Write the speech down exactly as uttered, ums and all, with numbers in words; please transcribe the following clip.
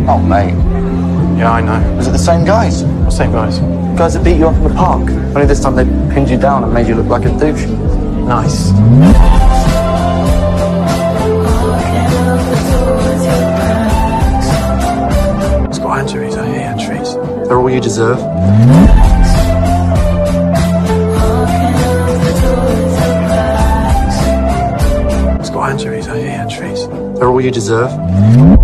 Oh, mate. Yeah, I know. Was it the same guys? What same guys? Guys that beat you up in the park. Only this time they pinned you down and made you look like a douche. Nice. It's got injuries, I hear injuries. They're all you deserve. It's got injuries, I hear injuries. They're all you deserve.